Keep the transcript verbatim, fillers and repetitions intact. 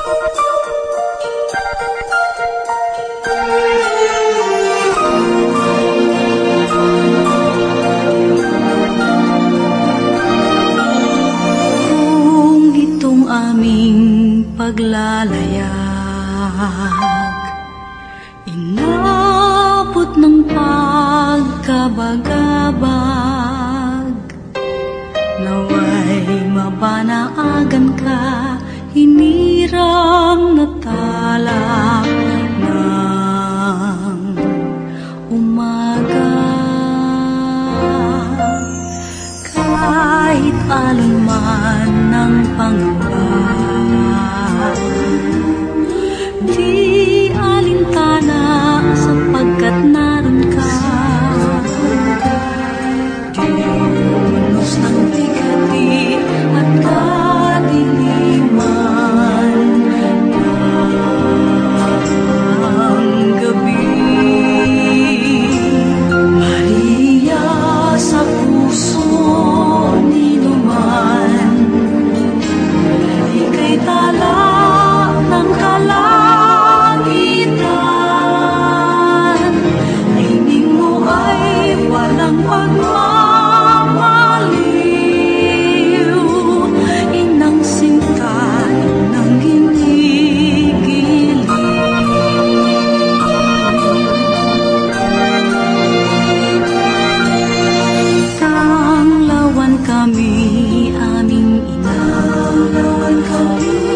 paglalayag, inabot ng pagkabagabag, naway mabanaagan ka, hinirang natalak ng umaga. Kahit alon man ng pangamba, di alintana sapagkat naroon ka. Di manos ng bigati at kadiliman ng gabi. Maria sa puso ni Numan, ika'y tala ng kalangitan. Ining mo ay walang pagmamaliw, inang sinta ng hinigili. Tanglawan kami, aming ina, tanglawan kami